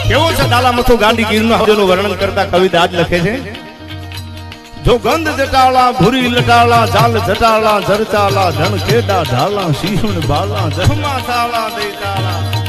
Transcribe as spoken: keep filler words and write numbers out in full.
કેવો છે ડાલા મથો ગાંડી ગીરનો હવનું વર્ણન કરતા કવિતા આજ લખે છે જો ગંધ જટાળા ભૂરી લટાળા જાલ જટાળા જરચાલા ધન કેડા ઢાલા શીહુણ બાલા જહમા થાળા દેતાળા